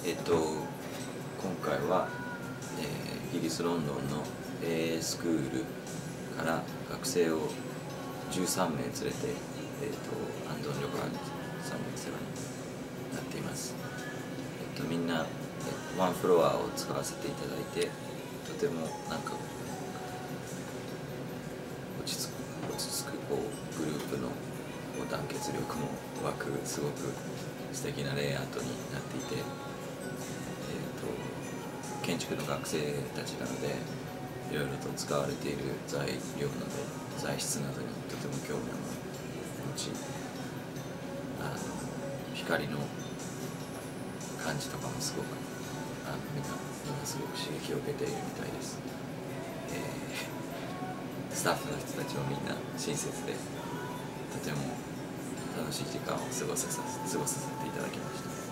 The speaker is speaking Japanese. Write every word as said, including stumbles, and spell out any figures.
えっと今回は、えーイギリス・ロンドンの エーエー スクールから学生をじゅうさんめい連れて、えっとアンドン・旅館さんの世話になっています。えっとみんなワンフロアを使わせていただいて、とてもなんか落ち着く落ち着くこうグループのこう団結力も湧く、すごく素敵なレイアウトになっていて、えー、と建築の学生たちなのでいろいろと使われている材料など材質などにとても興味を持ち、あの光の感じとかもすごくあのみんな今すごく刺激を受けているみたいです。えー、スタッフの人たちもみんな親切でとても楽しい時間を過ごさせ過ごさせていただきました。